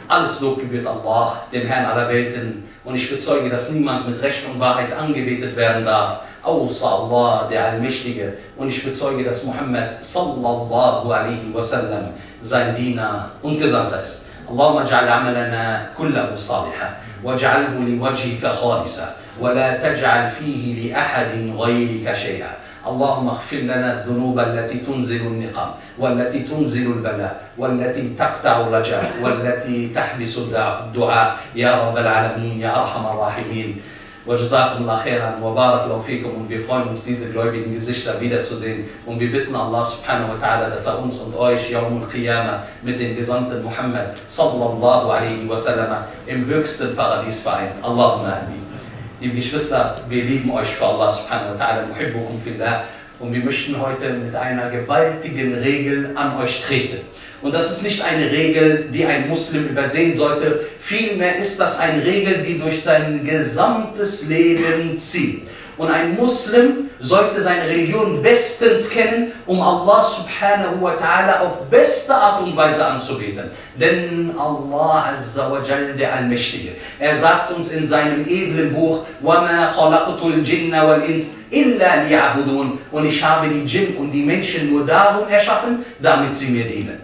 Alles Lob gebührt Allah, dem Herrn aller Welten, und ich bezeuge, dass niemand mit Recht und Wahrheit angebetet werden darf, außer Allah, der Allmächtige, und ich bezeuge, dass Muhammad sallallahu alaihi wasallam sein Diener und Gesandter ist. Allahumma ja'al amalana kullahu salihan, waj'alhu liwajhika khalisa, wa la taj'al fihi li ahadin ghayrika shay'an. اللهم اغفر لنا الذنوب التي تنزل النقم والتي تنزل البلاء والتي تقطع الرجاء والتي تحبس الدعاء يا رب العالمين يا أرحم الراحمين. وجزاكم الله خيرا وبارك الله فيكم, und wir freuen uns, diese gläubigen Gesichter wiederzusehen, und wir bitten Allah subhanahu wa ta'ala, dass uns und euch Yawmul Qiyamah mit dem Gesandten Muhammad sallallahu alaihi wasallam im höchsten Paradies vereint. Allahumma amin. Liebe Geschwister, wir lieben euch für Allah subhanahu wa ta'ala, muhibbukum fillah, und wir möchten heute mit einer gewaltigen Regel an euch treten. Und das ist nicht eine Regel, die ein Muslim übersehen sollte, vielmehr ist das eine Regel, die durch sein gesamtes Leben zieht. Und ein Muslim sollte seine Religion bestens kennen, um Allah subhanahu wa ta'ala auf beste Art und Weise anzubeten. Denn Allah azza wa jal, der Allmächtige, er sagt uns in seinem edlen Buch, وَمَا خَلَقْتُ الْجِنَّ وَالْإِنسِ إِلَّا لِيَعْبُدُونَ, und ich habe die Djinn und die Menschen nur darum erschaffen, damit sie mir dienen.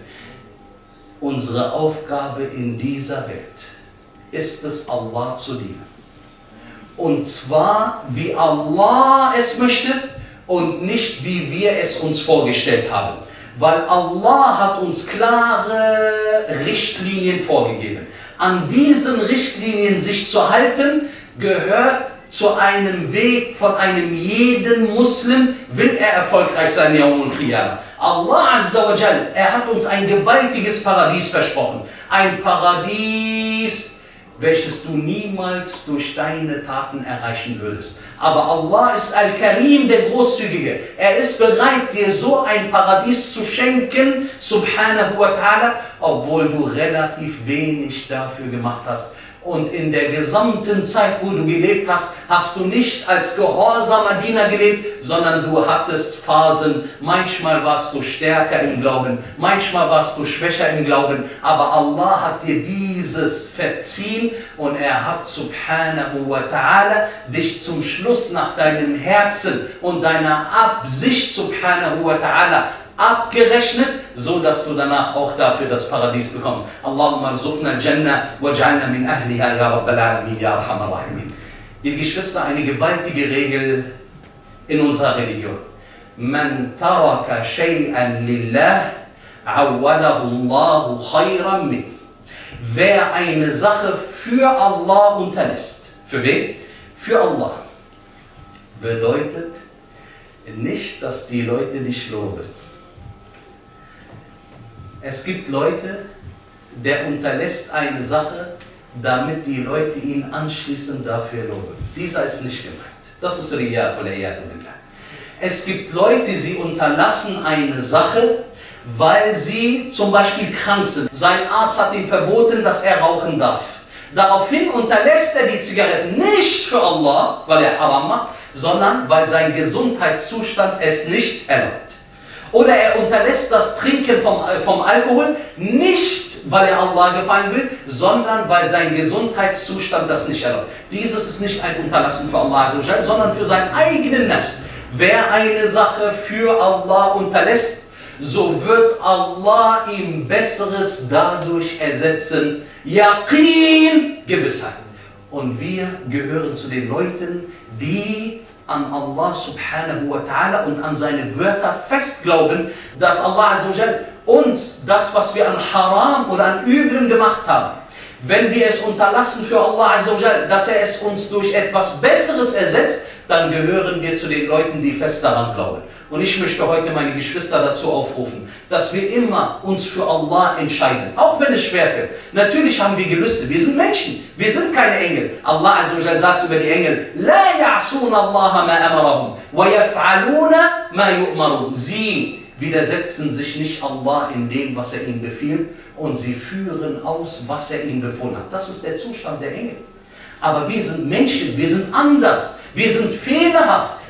Unsere Aufgabe in dieser Welt ist es, Allah zu dienen. Und zwar, wie Allah es möchte und nicht, wie wir es uns vorgestellt haben. Weil Allah hat uns klare Richtlinien vorgegeben. An diesen Richtlinien sich zu halten, gehört zu einem Weg von einem jeden Muslim, will er erfolgreich sein, Yawmul Qiyamah. Allah azza wa jal, er hat uns ein gewaltiges Paradies versprochen. Ein Paradies, welches du niemals durch deine Taten erreichen würdest. Aber Allah ist Al-Karim, der Großzügige. Er ist bereit, dir so ein Paradies zu schenken, subhanahu wa ta'ala, obwohl du relativ wenig dafür gemacht hast. Und in der gesamten Zeit, wo du gelebt hast, hast du nicht als gehorsamer Diener gelebt, sondern du hattest Phasen. Manchmal warst du stärker im Glauben, manchmal warst du schwächer im Glauben. Aber Allah hat dir dieses verziehen, und er hat subhanahu wa ta'ala dich zum Schluss nach deinem Herzen und deiner Absicht subhanahu wa ta'ala abgerechnet, so dass du danach auch dafür das Paradies bekommst. Allahumma rzuqna al-Jannah waj'alna min ahliha ya rabbal alamin ya arhamar rahimin. Liebe Geschwister, eine gewaltige Regel in unserer Religion. Man taraka shay'an lillah awwadahu Allahu khayran min. Wer eine Sache für Allah unterlässt, für wen? Für Allah, bedeutet nicht, dass die Leute dich loben. Es gibt Leute, der unterlässt eine Sache, damit die Leute ihn anschließend dafür loben. Dieser ist nicht gemeint. Das ist Riya oder Iyadu billah. Es gibt Leute, sie unterlassen eine Sache, weil sie zum Beispiel krank sind. Sein Arzt hat ihm verboten, dass er rauchen darf. Daraufhin unterlässt er die Zigaretten nicht für Allah, weil er Haram macht, sondern weil sein Gesundheitszustand es nicht erlaubt. Oder er unterlässt das Trinken vom Alkohol nicht, weil er Allah gefallen will, sondern weil sein Gesundheitszustand das nicht erlaubt. Dieses ist nicht ein Unterlassen für Allah, sondern für seinen eigenen Nafs. Wer eine Sache für Allah unterlässt, so wird Allah ihm Besseres dadurch ersetzen. Yaqeen, Gewissheit. Und wir gehören zu den Leuten, die an Allah subhanahu wa ta'ala und an seine Wörter fest glauben, dass Allah uns das, was wir an Haram oder an Üblen gemacht haben, wenn wir es unterlassen für Allah, dass er es uns durch etwas Besseres ersetzt, dann gehören wir zu den Leuten, die fest daran glauben. Und ich möchte heute meine Geschwister dazu aufrufen, dass wir immer uns für Allah entscheiden, auch wenn es schwerfällt. Natürlich haben wir Gelüste, wir sind Menschen, wir sind keine Engel. Allah sagt über die Engel, La ya'sun Allah ma amarahum, wa yaf'aluna ma yu'marun. Sie widersetzen sich nicht Allah in dem, was er ihnen befiehlt, und sie führen aus, was er ihnen befohlen hat. Das ist der Zustand der Engel. Aber wir sind Menschen, wir sind anders, wir sind fehlerhaft.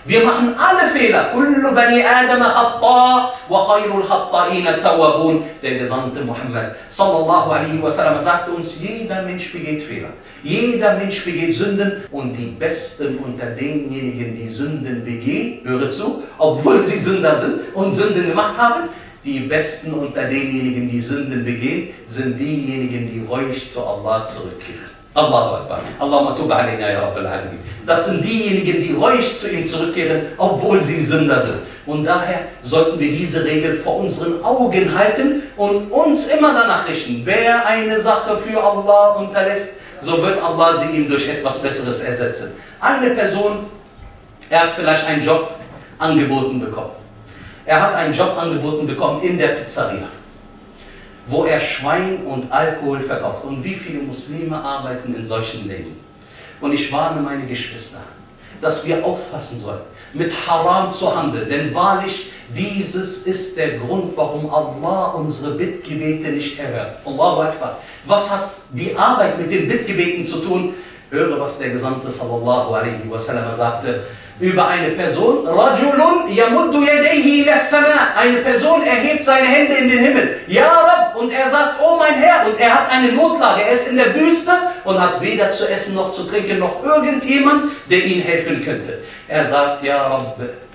Wir machen alle Fehler. Kullu bani Adam khata wa khayrul khata'in at-tawwabun. Der Gesandte Muhammad sallallahu alaihi wasallam sagte uns, jeder Mensch begeht Fehler. Jeder Mensch begeht Sünden und die Besten unter denjenigen, die Sünden begehen, höre zu, obwohl sie Sünder sind und Sünden gemacht haben, die Besten unter denjenigen, die Sünden begehen, sind diejenigen, die ruhig zu Allah zurückkehren. Allahu Akbar. Allahumma tub alaina ya Rabbal Alamin. Das sind diejenigen, die ruhig zu ihm zurückkehren, obwohl sie Sünder sind. Und daher sollten wir diese Regel vor unseren Augen halten und uns immer danach richten. Wer eine Sache für Allah unterlässt, so wird Allah sie ihm durch etwas Besseres ersetzen. Eine Person, er hat vielleicht einen Job angeboten bekommen. Er hat einen Job angeboten bekommen in der Pizzeria, wo er Schwein und Alkohol verkauft. Und wie viele Muslime arbeiten in solchen Läden? Und ich warne meine Geschwister, dass wir aufpassen sollen, mit Haram zu handeln. Denn wahrlich, dieses ist der Grund, warum Allah unsere Bittgebete nicht erhört. Allahu Akbar. Was hat die Arbeit mit den Bittgebeten zu tun? Höre, was der Gesandte sallallahu alaihi wasallam sagte über eine Person. Rajulun yamuddu yadayhi ila as-sama'. Eine Person erhebt seine Hände in den Himmel. Ya Rabb. Und er sagt, oh mein Herr. Und er hat eine Notlage. Er ist in der Wüste und hat weder zu essen noch zu trinken noch irgendjemand, der ihm helfen könnte. Er sagt, Ya Rabb.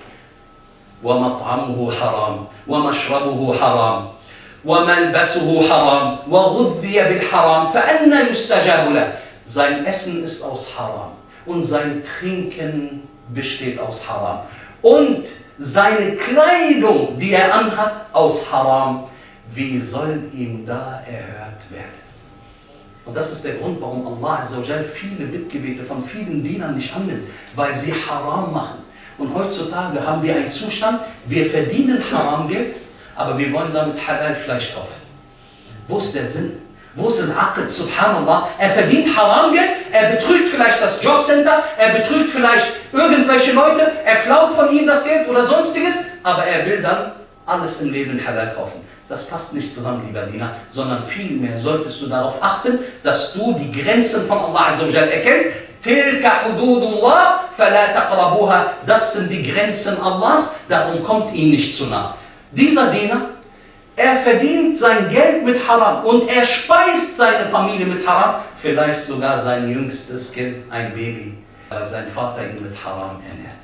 Wa mat'amuhu haram. Wa mashrabuhu haram. وَمَلْبَسُهُ حَرَامٌ وَغُذِّيَ بِالْحَرَامِ فَأَنَّ يُسْتَجَابُ لَهُ. Sein Essen ist aus Haram und sein Trinken besteht aus Haram. Und seine Kleidung, die er anhat, aus Haram. Wie soll ihm da erhört werden? Und das ist der Grund, warum Allah Azza wa Jal viele Bittgebete von vielen Dienern nicht annimmt, weil sie Haram machen. Und heutzutage haben wir einen Zustand, wir verdienen Haramgeld, aber wir wollen damit Halal-Fleisch kaufen. Wo ist der Sinn? Wo ist der Aql? Subhanallah. Er verdient Haramgeld, er betrügt vielleicht das Jobcenter, er betrügt vielleicht irgendwelche Leute, er klaut von ihnen das Geld oder sonstiges, aber er will dann alles im Leben Halal kaufen. Das passt nicht zusammen, lieber Diener, sondern vielmehr solltest du darauf achten, dass du die Grenzen von Allah Azza wa Jal erkennst. Tilka hududullah, fala taqrabuha. Das sind die Grenzen Allahs, darum kommt ihm nicht zu nah. Dieser Diener, er verdient sein Geld mit Haram und er speist seine Familie mit Haram, vielleicht sogar sein jüngstes Kind, ein Baby, weil sein Vater ihn mit Haram ernährt.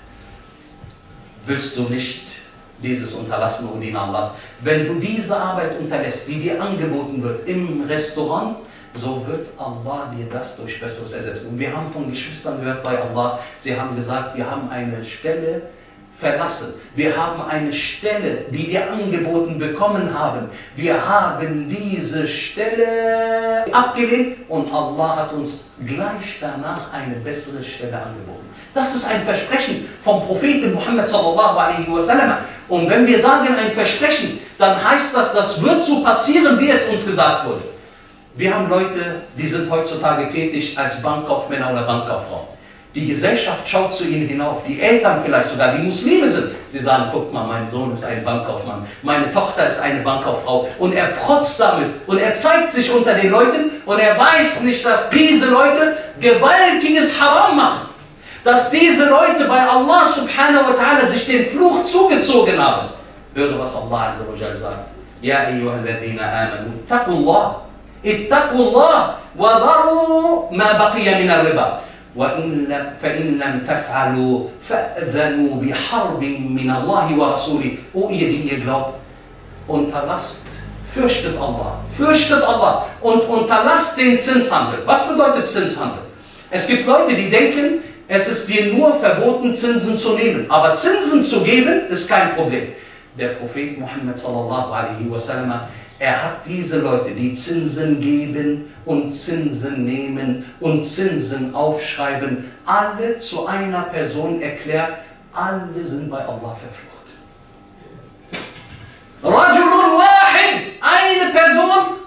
Willst du nicht dieses unterlassen, O Diener Allahs? Wenn du diese Arbeit unterlässt, die dir angeboten wird im Restaurant, so wird Allah dir das durch Besseres ersetzen. Und wir haben von Geschwistern gehört bei Allah, sie haben gesagt, wir haben eine Stelle verlassen. Wir haben eine Stelle, die wir angeboten bekommen haben. Wir haben diese Stelle abgelehnt und Allah hat uns gleich danach eine bessere Stelle angeboten. Das ist ein Versprechen vom Propheten Muhammad sallallahu alaihi wasallam. Und wenn wir sagen ein Versprechen, dann heißt das, das wird so passieren, wie es uns gesagt wurde. Wir haben Leute, die sind heutzutage tätig als Bankkaufmänner oder Bankkauffrauen. Die Gesellschaft schaut zu ihnen hinauf, die Eltern vielleicht sogar, die Muslime sind. Sie sagen, guck mal, mein Sohn ist ein Bankkaufmann, meine Tochter ist eine Bankkauffrau. Und er protzt damit und er zeigt sich unter den Leuten und er weiß nicht, dass diese Leute gewaltiges Haram machen. Dass diese Leute bei Allah subhanahu wa ta'ala sich den Fluch zugezogen haben. Höre, was Allah Azza wa Jal sagt. Ya ayyuhalladhina amanu, ittaqullah, ittaqullah, wa dharu ma baqiya min al-riba. فَإِنْ لَمْ تَفْعَلُوا فَأْذَنُوا بِحَرْبٍ مِّنَ اللَّهِ وَرَسُولِهِ. O ihr, die ihr glaubt, unterlasst, fürchtet Allah und unterlasst den Zinshandel. Was bedeutet Zinshandel? Es gibt Leute, die denken, es ist dir nur verboten, Zinsen zu nehmen. Aber Zinsen zu geben, ist kein Problem. Der Prophet Muhammad sallallahu alaihi wasallam, er hat diese Leute, die Zinsen geben und Zinsen nehmen und Zinsen aufschreiben, alle zu einer Person erklärt, alle sind bei Allah verflucht. Rajulun wahid, eine Person,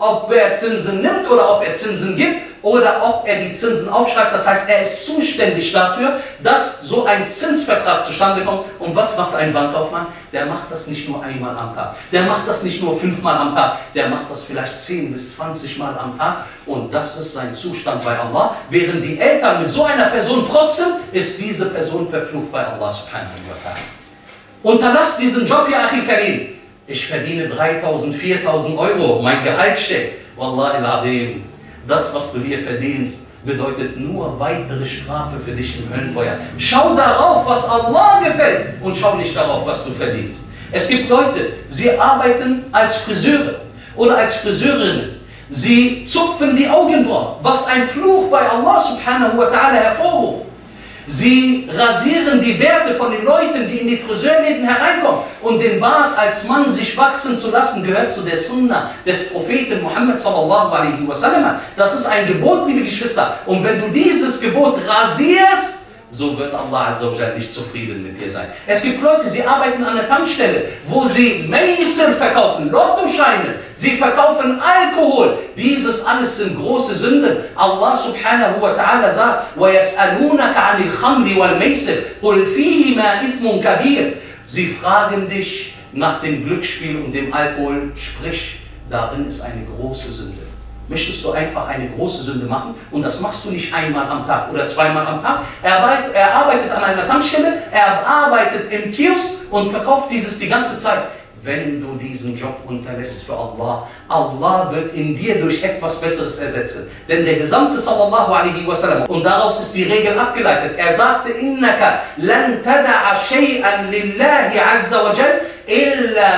ob er Zinsen nimmt oder ob er Zinsen gibt oder ob er die Zinsen aufschreibt. Das heißt, er ist zuständig dafür, dass so ein Zinsvertrag zustande kommt. Und was macht ein Bankkaufmann? Der macht das nicht nur einmal am Tag. Der macht das nicht nur 5-mal am Tag. Der macht das vielleicht 10 bis 20 Mal am Tag. Und das ist sein Zustand bei Allah. Während die Eltern mit so einer Person protzen, ist diese Person verflucht bei Allah subhanahu wa ta'ala. Unterlass diesen Job, ya Akhi Karim. Ich verdiene 3.000, 4.000 Euro, mein Gehalt steckt. Wallahi al-Azim, das, was du hier verdienst, bedeutet nur weitere Strafe für dich im Höllenfeuer. Schau darauf, was Allah gefällt und schau nicht darauf, was du verdienst. Es gibt Leute, sie arbeiten als Friseure oder als Friseurinnen. Sie zupfen die Augenbrauen, was ein Fluch bei Allah subhanahu wa ta'ala hervorruft. Sie rasieren die Bärte von den Leuten, die in die Friseurläden hereinkommen. Und den Bart als Mann sich wachsen zu lassen, gehört zu der Sunna des Propheten Muhammad sallallahu alaihi wasallam. Das ist ein Gebot, liebe Geschwister. Und wenn du dieses Gebot rasierst, so wird Allah azza wa jalla nicht zufrieden mit dir sein. Es gibt Leute, sie arbeiten an der Tankstelle, wo sie Maisel verkaufen, Lottoscheine, sie verkaufen Alkohol. Dieses alles sind große Sünden. Allah subhanahu wa ta'ala sagt, وَيَسْأَلُونَكَ عَنِ الْخَمْرِ وَالْمَيْسِرِ قُلْ فِيهِمَا إِثْمٌ كَبِيرٌ. Sie fragen dich nach dem Glücksspiel und dem Alkohol, sprich, darin ist eine große Sünde. Möchtest du einfach eine große Sünde machen und das machst du nicht einmal am Tag oder zweimal am Tag. Er arbeitet an einer Tankstelle, er arbeitet im Kiosk und verkauft dieses die ganze Zeit. Wenn du diesen Job unterlässt für Allah, Allah wird in dir durch etwas Besseres ersetzen. Denn der Gesandte sallallahu alaihi wasallam, und daraus ist die Regel abgeleitet, er sagte, Innaka lan tada'a shay'an lillahi azza wa jal, illa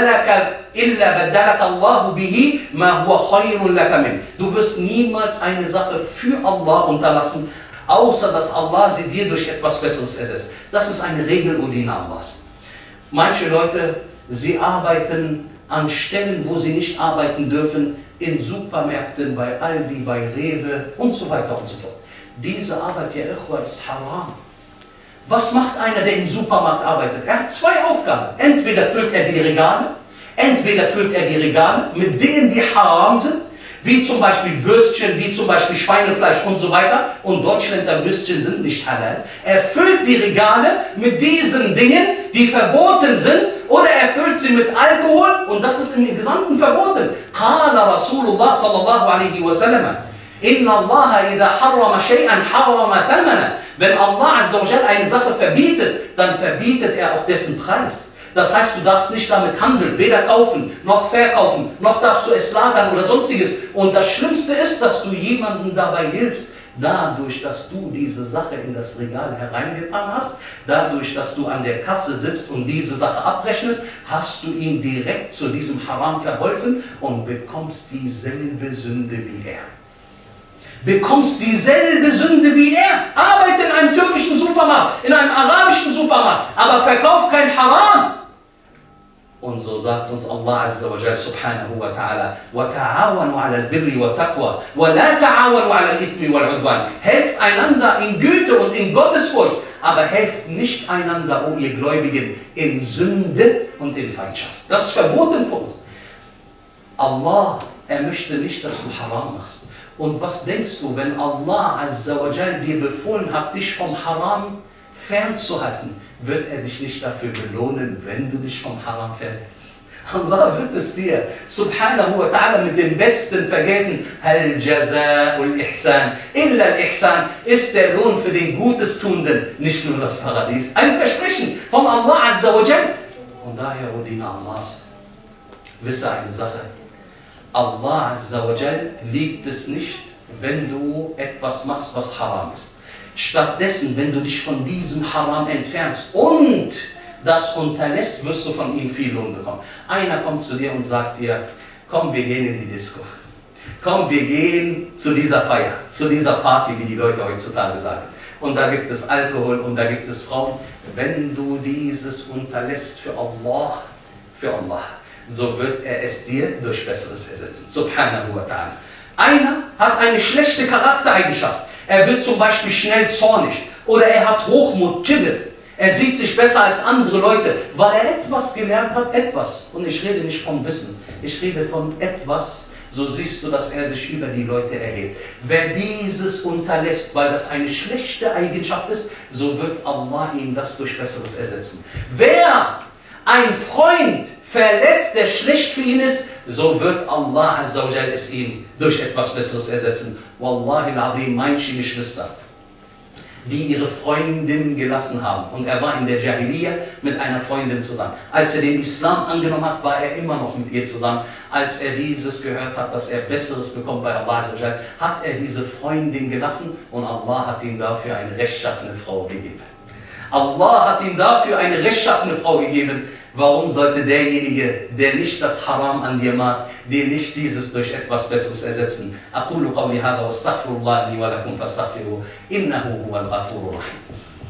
baddalaka Allahu bihi ma huwa khayrun laka min. Du wirst niemals eine Sache für Allah unterlassen, außer dass Allah sie dir durch etwas Besseres ersetzt. Das ist eine Regel Udina Allahs. Manche Leute, sie arbeiten an Stellen, wo sie nicht arbeiten dürfen, in Supermärkten, bei Aldi, bei Rewe und so weiter und so fort. Diese Arbeit, ja Ikhwa, ist haram. Was macht einer, der im Supermarkt arbeitet? Er hat zwei Aufgaben. Entweder füllt er die Regale, mit Dingen, die haram sind, wie zum Beispiel Würstchen, wie zum Beispiel Schweinefleisch und so weiter. Und Deutschländer Würstchen sind nicht halal. Er füllt die Regale mit diesen Dingen, die verboten sind, oder er füllt sie mit Alkohol, und das ist im Gesamten verboten. Qala Rasulullah sallallahu alaihi wasallam, Inna Allah idha harrama shay'an harrama thamana. Wenn Allah azza wa jalla eine Sache verbietet, dann verbietet er auch dessen Preis. Das heißt, du darfst nicht damit handeln, weder kaufen, noch verkaufen, noch darfst du es lagern oder sonstiges. Und das Schlimmste ist, dass du jemandem dabei hilfst, dadurch, dass du diese Sache in das Regal hereingetan hast, dadurch, dass du an der Kasse sitzt und diese Sache abrechnest, hast du ihm direkt zu diesem Haram verholfen und bekommst dieselbe Sünde wie er. Bekommst dieselbe Sünde wie er. Arbeite in einem türkischen Supermarkt, in einem arabischen Supermarkt, aber verkauf kein Haram. Und so sagt uns Allah azza wa jalla subhanahu wa ta'ala, وَتَعَاوَنُوا عَلَى الْبِرِّ وَالتَّقْوَى وَلَا تَعَاوَنُوا عَلَى الْإِثْمِ وَالْعُدْوَانِ. Helft einander in Güte und in Gottesfurcht, aber helft nicht einander, o ihr Gläubigen, in Sünde und in Feindschaft. Das ist verboten für uns. Allah, er möchte nicht, dass du Haram machst. Und was denkst du, wenn Allah azza wa jalla dir befohlen hat, dich vom Haram fernzuhalten, wird er dich nicht dafür belohnen, wenn du dich vom Haram fernhältst? Allah wird es dir, subhanahu wa ta'ala, mit dem Besten vergelten. Hal jaza'ul ihsan illa al-ihsan, ist der Lohn für den Gutestuenden nicht nur das Paradies. Ein Versprechen von Allah azza wa jalla. Und daher, O Diener Allahs, wisse eine Sache. Allah azza wa jalla liebt es nicht, wenn du etwas machst, was haram ist. Stattdessen, wenn du dich von diesem Haram entfernst und das unterlässt, wirst du von ihm viel Lohn bekommen. Einer kommt zu dir und sagt dir, komm, wir gehen in die Disco. Komm, wir gehen zu dieser Feier, zu dieser Party, wie die Leute heutzutage sagen. Und da gibt es Alkohol und da gibt es Frauen. Wenn du dieses unterlässt für Allah, so wird er es dir durch Besseres ersetzen. Subhanahu wa ta'ala. Einer hat eine schlechte Charaktereigenschaft. Er wird zum Beispiel schnell zornig oder er hat Hochmut, Kibir. Er sieht sich besser als andere Leute, weil er etwas gelernt hat, etwas. Und ich rede nicht vom Wissen, ich rede von etwas, so siehst du, dass er sich über die Leute erhebt. Wer dieses unterlässt, weil das eine schlechte Eigenschaft ist, so wird Allah ihm das durch Besseres ersetzen. Wer ein Freund verlässt, der schlecht für ihn ist, so wird Allah Azza wa Jal es ihm durch etwas Besseres ersetzen. Wallahi al-Azim, manche Geschwister, die ihre Freundin gelassen haben. Und er war in der Jahiliyyah mit einer Freundin zusammen. Als er den Islam angenommen hat, war er immer noch mit ihr zusammen. Als er dieses gehört hat, dass er Besseres bekommt bei Allah, hat er diese Freundin gelassen und Allah hat ihm dafür eine rechtschaffene Frau gegeben. Allah hat ihm dafür eine rechtschaffene Frau gegeben. Warum sollte derjenige, der nicht das Haram an dir mag, dir nicht dieses durch etwas Besseres ersetzen? أقول قولي هذا واستغفر الله لي ولكم فاستغفروه إنه هو الغفور الرحيم.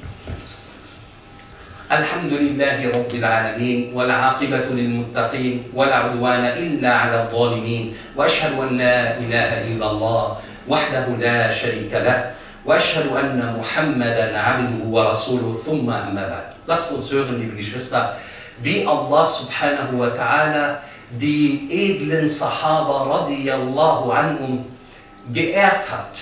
الحمد لله رب العالمين والعاقبة للمتقين ولا عدوان إلا على الظالمين وأشهد أن لا إله إلا الله وحده لا شريك له وأشهد أن محمدا عبده ورسوله ثم أما بعد. Lasst uns hören, liebe Geschwister, wie Allah subhanahu wa ta'ala die edlen Sahaba radiyallahu anhum geehrt hat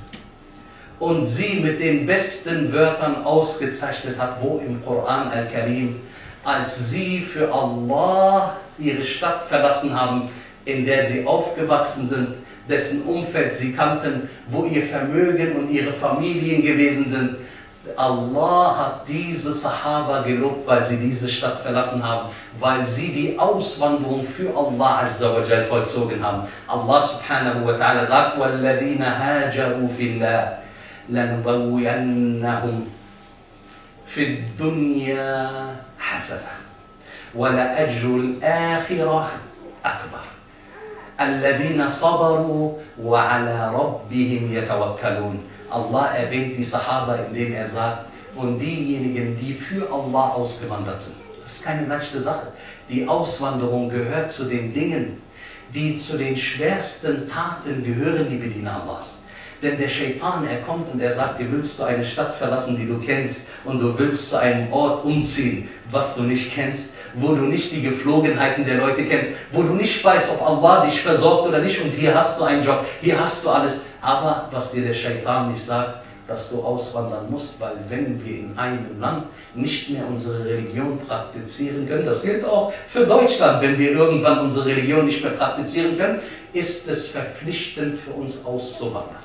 und sie mit den besten Wörtern ausgezeichnet hat, wo im Koran al-Karim, als sie für Allah ihre Stadt verlassen haben, in der sie aufgewachsen sind, dessen Umfeld sie kannten, wo ihr Vermögen und ihre Familien gewesen sind. Allah hat diese Sahaba gelobt, weil sie diese Stadt verlassen haben, weil sie die Auswanderung für Allah Azza wa Jal vollzogen haben. Allah subhanahu wa ta'ala sagt, وَالَّذِينَ هَاجَرُوا فِي اللَّهِ لَنُبَوِّيَنَّهُمْ فِي الدُّنْيَا حَسَنَةً وَلَأَجْرُ الْآخِرَةِ أَكْبَرُ الَّذِينَ صَبَرُوا وَعَلَى رَبِّهِمْ يَتَوَكَّلُونَ. Allah erwähnt die Sahaba, indem er sagt, und diejenigen, die für Allah ausgewandert sind. Das ist keine leichte Sache. Die Auswanderung gehört zu den Dingen, die zu den schwersten Taten gehören, liebe Diener Allahs. Denn der Shaitan, er kommt und er sagt, dir willst du eine Stadt verlassen, die du kennst, und du willst zu einem Ort umziehen, was du nicht kennst, wo du nicht die Geflogenheiten der Leute kennst, wo du nicht weißt, ob Allah dich versorgt oder nicht, und hier hast du einen Job, hier hast du alles. Aber was dir der Shaitan nicht sagt, dass du auswandern musst, weil wenn wir in einem Land nicht mehr unsere Religion praktizieren können, das gilt auch für Deutschland, wenn wir irgendwann unsere Religion nicht mehr praktizieren können, ist es verpflichtend für uns auszuwandern.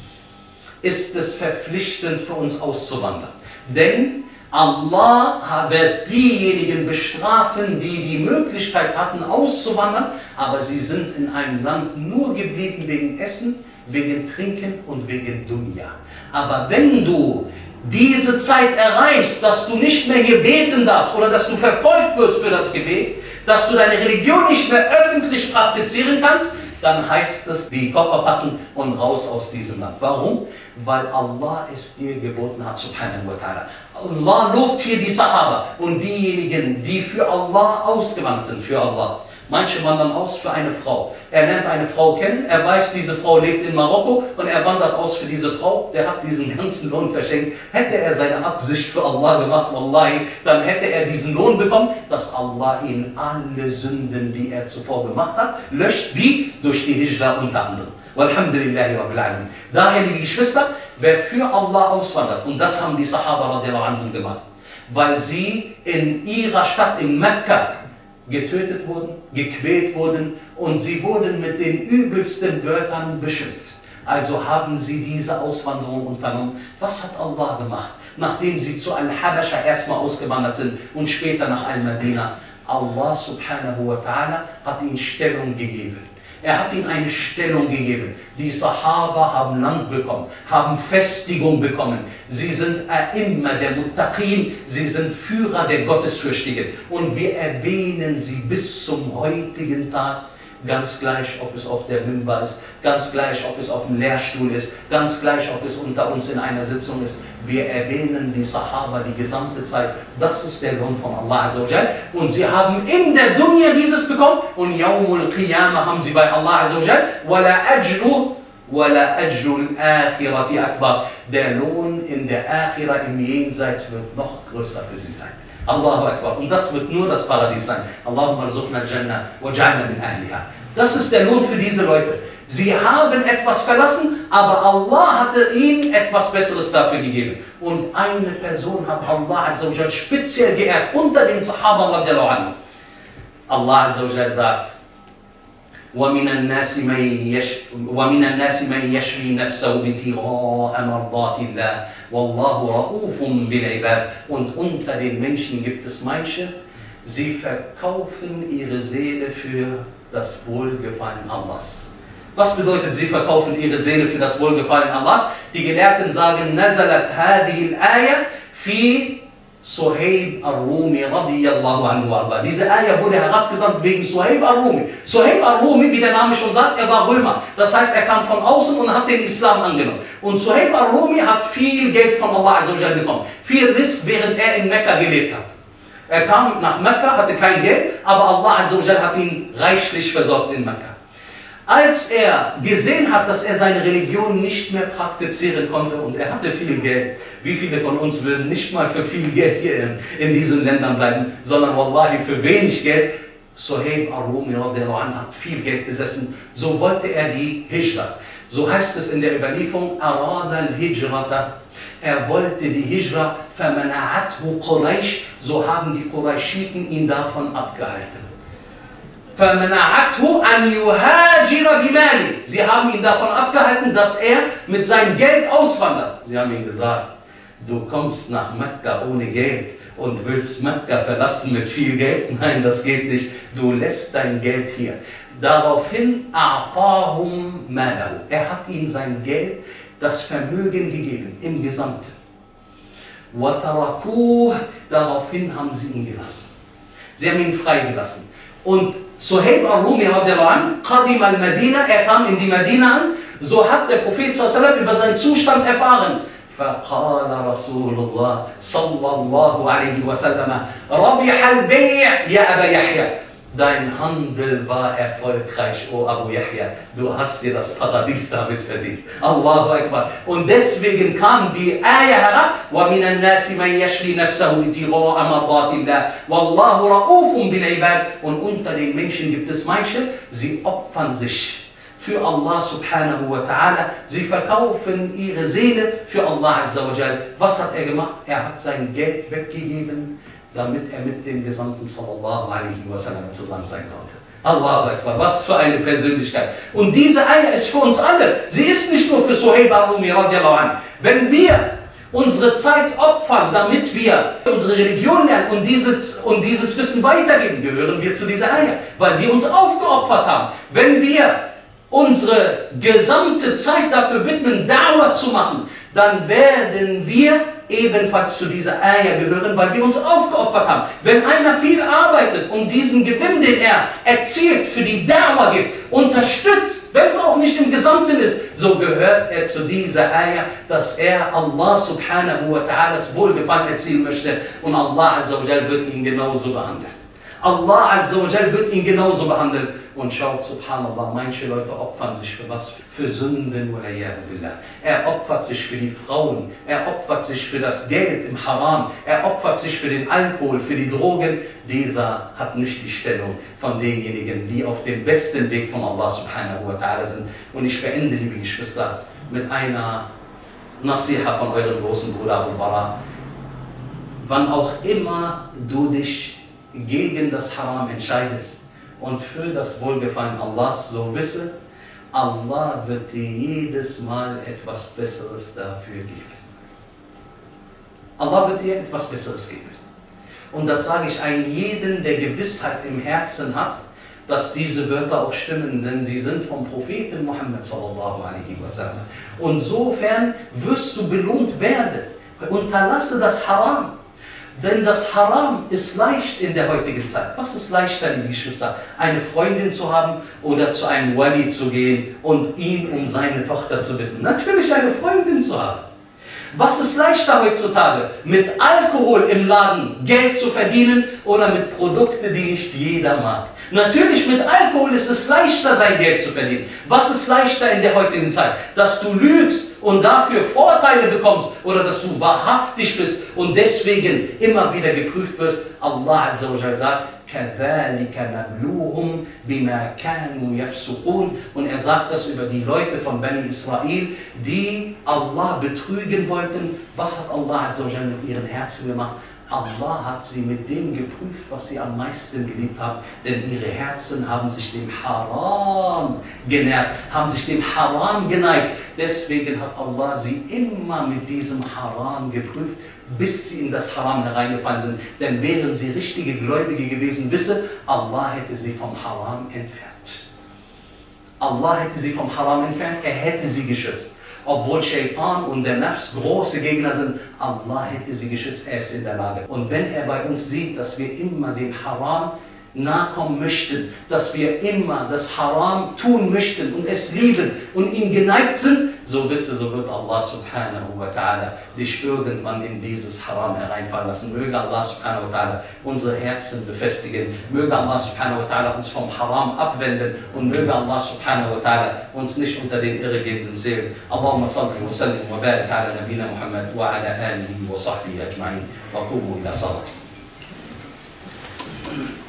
Ist es verpflichtend für uns auszuwandern. Denn Allah wird diejenigen bestrafen, die die Möglichkeit hatten auszuwandern, aber sie sind in einem Land nur geblieben wegen Essen, wegen Trinken und wegen Dunya. Aber wenn du diese Zeit erreichst, dass du nicht mehr hier beten darfst oder dass du verfolgt wirst für das Gebet, dass du deine Religion nicht mehr öffentlich praktizieren kannst, dann heißt es, die Koffer packen und raus aus diesem Land. Warum? Weil Allah es dir geboten hat, subhanahu wa ta'ala. Allah lobt hier die Sahaba und diejenigen, die für Allah ausgewandert sind, für Allah. Manche wandern aus für eine Frau. Er lernt eine Frau kennen, er weiß, diese Frau lebt in Marokko und er wandert aus für diese Frau. Der hat diesen ganzen Lohn verschenkt. Hätte er seine Absicht für Allah gemacht, wallahi, dann hätte er diesen Lohn bekommen, dass Allah ihn alle Sünden, die er zuvor gemacht hat, löscht, wie? Durch die Hijra unter anderem. Walhamdulillahi rabbil alamin. Daher, liebe Geschwister, wer für Allah auswandert, und das haben die Sahaba radiallahu anhum gemacht, weil sie in ihrer Stadt in Mekka getötet wurden, gequält wurden und sie wurden mit den übelsten Wörtern beschimpft. Also haben sie diese Auswanderung unternommen. Was hat Allah gemacht, nachdem sie zu Al-Habascha erstmal ausgewandert sind und später nach Al-Madina? Allah subhanahu wa ta'ala hat ihnen Stellung gegeben. Er hat ihnen eine Stellung gegeben. Die Sahaba haben Land bekommen, haben Festigung bekommen. Sie sind A'imma der Muttaqin, sie sind Führer der Gottesfürchtigen. Und wir erwähnen sie bis zum heutigen Tag, ganz gleich, ob es auf der Minbar ist, ganz gleich, ob es auf dem Lehrstuhl ist, ganz gleich, ob es unter uns in einer Sitzung ist. Wir erwähnen die Sahaba die gesamte Zeit. Das ist der Lohn von Allah Azza wa Jal. Und sie haben in der Dunya dieses bekommen und Yawmul Qiyamah haben sie bei Allah Azza wa Jal. وَلَا أَجْرُ الْآخِرَةِ أَكْبَرُ. Der Lohn in der Akhira, im Jenseits, wird noch größer für sie sein. Allahu Akbar. Und das wird nur das Paradies sein. Allahumma arzuqna al-Jannah waj'alna min ahliha. Das ist der Lohn für diese Leute. Sie haben etwas verlassen, aber Allah hatte ihnen etwas Besseres dafür gegeben. Und eine Person hat Allah Azza wa Jal speziell geehrt unter den Sahaba radiallahu anhu. Allah Azza wa Jal sagt, وَمِنَ النَّاسِ مَنْ يَشْرِي نَفْسَهُ ابْتِغَاءَ مَرْضَاتِ اللَّهِ وَاللَّهُ رَءُوفٌ بِالْعِبَادِ. Und unter den Menschen gibt es manche, sie verkaufen ihre Seele für das Wohlgefallen Allahs. Was bedeutet, sie verkaufen ihre Seele für das Wohlgefallen Allahs? Die Gelehrten sagen, نَزَلَتْ هَذِهِ الْآيَةِ فِي Suhaib al-Rumi radiyallahu anhu arba. Diese Ayah wurde herabgesandt wegen Suhaib al-Rumi. Suhaib al-Rumi, wie der Name schon sagt, er war Römer. Das heißt, er kam von außen und hat den Islam angenommen. Und Suhaib al-Rumi hat viel Geld von Allah Azza wa Jal bekommen. Viel Risk, während er in Mekka gelebt hat. Er kam nach Mekka, hatte kein Geld, aber Allah Azza wa Jal hat ihn reichlich versorgt in Mekka. Als er gesehen hat, dass er seine Religion nicht mehr praktizieren konnte und er hatte viel Geld, wie viele von uns würden nicht mal für viel Geld hier in diesen Ländern bleiben, sondern wallahi für wenig Geld. Suhaib al-Rumi hat viel Geld besessen, so wollte er die Hijra. So heißt es in der Überlieferung, Arada al-Hijrata. Er wollte die Hijra, famana'athu Quraysh, so haben die Qurayshiten ihn davon abgehalten. Sie haben ihn davon abgehalten, dass er mit seinem Geld auswandert. Sie haben ihm gesagt, du kommst nach Mekka ohne Geld und willst Mekka verlassen mit viel Geld? Nein, das geht nicht. Du lässt dein Geld hier. Daraufhin, er hat ihnen sein Geld, das Vermögen gegeben, im Gesamten. Daraufhin haben sie ihn gelassen. Sie haben ihn freigelassen. Und Suhaib al-Rumi radiallahu anhu, Qadim al-Madina, er kam in die Madina an, so hat der Prophet sallallahu über seinen Zustand erfahren. فقال رسول الله صلى الله عليه وسلم ربح البيع يا أبا يحيى. Dein Handel war erfolgreich, O Abu Yahya. Du hast dir das Paradies damit verdient. Allahu Akbar. Und deswegen kam die Ayah herab. وَمِنَ النَّاسِ مَنْ يَشْرِي نَفْسَهُ ابْتِغَاءَ مَرْضَاتِ اللَّهِ وَاللَّهُ رَءُوفٌ بِالْعِبَادِ. Und unter den Menschen gibt es manche, sie opfern sich für Allah subhanahu wa ta'ala. Sie verkaufen ihre Seele für Allah azza wa jal. Was hat er gemacht? Er hat sein Geld weggegeben, damit er mit dem Gesandten sallallahu alaihi wasallam zusammen sein konnte. Allahu Akbar, was für eine Persönlichkeit. Und diese Ayah ist für uns alle. Sie ist nicht nur für Suhaib al-Rumi radiallahu anhu. Wenn wir unsere Zeit opfern, damit wir unsere Religion lernen und dieses Wissen weitergeben, gehören wir zu dieser Ayah, weil wir uns aufgeopfert haben. Wenn wir unsere gesamte Zeit dafür widmen, Da'wah zu machen, dann werden wir ebenfalls zu dieser Ayah gehören, weil wir uns aufgeopfert haben. Wenn einer viel arbeitet und diesen Gewinn, den er erzielt, für die Da'wah gibt, unterstützt, wenn es auch nicht im Gesamten ist, so gehört er zu dieser Ayah, dass er Allah subhanahu wa ta'alas Wohlgefallen erzielen möchte und Allah azza wa jal wird ihn genauso behandeln. Allah azza wa jal wird ihn genauso behandeln. Und schaut, subhanallah, manche Leute opfern sich für was? Für Sünden. Er opfert sich für die Frauen, er opfert sich für das Geld im Haram, er opfert sich für den Alkohol, für die Drogen. Dieser hat nicht die Stellung von denjenigen, die auf dem besten Weg von Allah subhanahu wa ta'ala sind. Und ich beende, liebe Geschwister, mit einer Nasiha von eurem großen Bruder Abu Bara. Wann auch immer du dich gegen das Haram entscheidest und für das Wohlgefallen Allahs, so wisse, Allah wird dir jedes Mal etwas Besseres dafür geben. Allah wird dir etwas Besseres geben. Und das sage ich einem jeden, der Gewissheit im Herzen hat, dass diese Wörter auch stimmen, denn sie sind vom Propheten Muhammad sallallahu alaihi wasallam. Und insofern wirst du belohnt werden. Unterlasse das Haram. Denn das Haram ist leicht in der heutigen Zeit. Was ist leichter, liebe Geschwister? Eine Freundin zu haben oder zu einem Wali zu gehen und ihn um seine Tochter zu bitten? Natürlich eine Freundin zu haben. Was ist leichter heutzutage? Mit Alkohol im Laden Geld zu verdienen oder mit Produkten, die nicht jeder mag? Natürlich, mit Alkohol ist es leichter, sein Geld zu verdienen. Was ist leichter in der heutigen Zeit? Dass du lügst und dafür Vorteile bekommst oder dass du wahrhaftig bist und deswegen immer wieder geprüft wirst. Allah Azza wa Jalla sagt, كَذَلِكَ نَبْلُوهُمْ بِمَا كَانُوا يَفْسُقُونَ. Und er sagt das über die Leute von Bani Israel, die Allah betrügen wollten. Was hat Allah Azza wa Jalla mit ihren Herzen gemacht? Allah hat sie mit dem geprüft, was sie am meisten geliebt haben, denn ihre Herzen haben sich dem Haram genährt, haben sich dem Haram geneigt. Deswegen hat Allah sie immer mit diesem Haram geprüft, bis sie in das Haram hereingefallen sind. Denn wären sie richtige Gläubige gewesen, wisse, Allah hätte sie vom Haram entfernt. Allah hätte sie vom Haram entfernt, er hätte sie geschützt. Obwohl Shaitan und der Nafs große Gegner sind, Allah hätte sie geschützt, er ist in der Lage. Und wenn er bei uns sieht, dass wir immer dem Haram nachkommen möchten, dass wir immer das Haram tun möchten und es lieben und ihm geneigt sind, so wisse, so wird Allah subhanahu wa ta'ala dich irgendwann in dieses Haram hereinfallen lassen. Möge Allah subhanahu wa ta'ala unsere Herzen befestigen, möge Allah subhanahu wa ta'ala uns vom Haram abwenden und möge Allah subhanahu wa ta'ala uns nicht unter den Irregehenden zählen. Allahumma salli wa sallim wa barik ala nabina Muhammad wa ala alihi wa sahbihi ajma'in wa qumu ila salati.